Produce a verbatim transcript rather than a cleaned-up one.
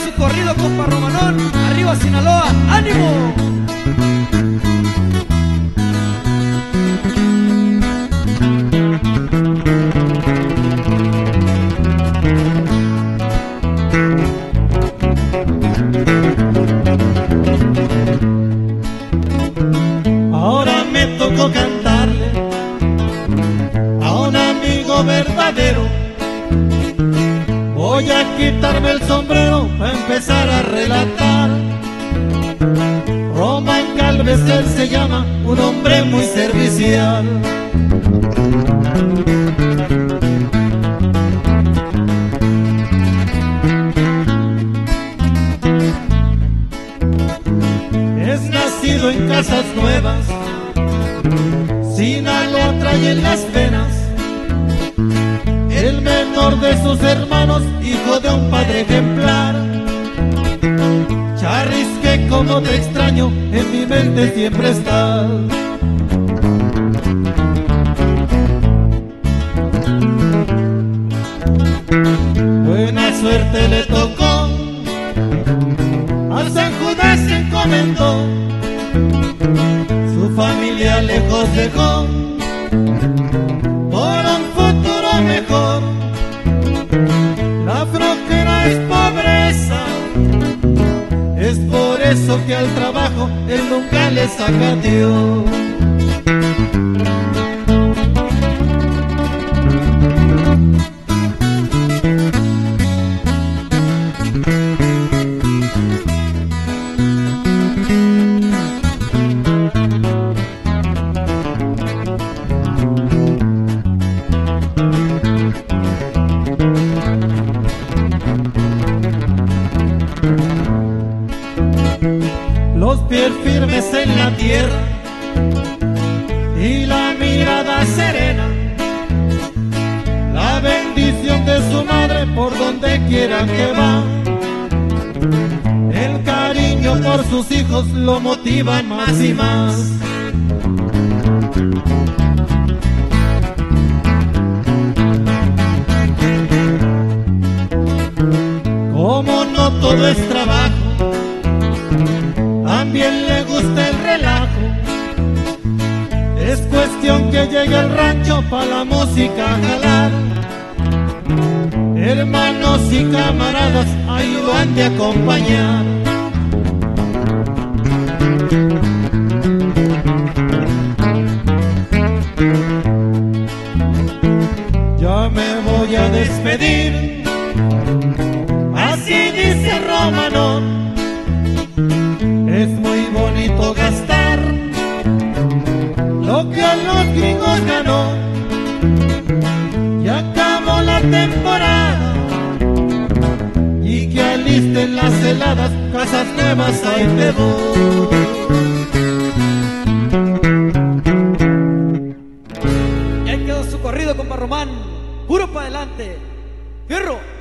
su corrido, compa Romanón. Arriba Sinaloa, ánimo. Ahora me tocó cantarle a un amigo verdadero. Voy a quitarme el sombrero para empezar a relatar. Román Galvez, él se llama, un hombre muy servicial. Es nacido en Casas Nuevas, Sinaloa trae en las venas. El menor de sus hermanos, hijo de un padre ejemplar. Charris, que como te extraño, en mi mente siempre estás. Buena suerte le tocó, a San Judas se encomendó. Su familia lejos dejó por un futuro mejor. La frontera es pobreza, es por eso que al trabajo él nunca le saca Dios. Los pies firmes en la tierra y la mirada serena, la bendición de su madre por donde quiera que va. El cariño por sus hijos lo motivan más y más. Como no todo es trabajo, también le gusta el relajo. Es cuestión que llegue al rancho pa' la música a jalar. Hermanos y camaradas ahí lo han de acompañar. Ya me voy a despedir, así dice Romanón. Es muy bonito gastar lo que a los gringos ganó. Ya acabó la temporada y que alisten las heladas, Casas Nuevas, ahí te voy. Ya quedó su corrido, compa Román. Puro para adelante. ¡Fierro!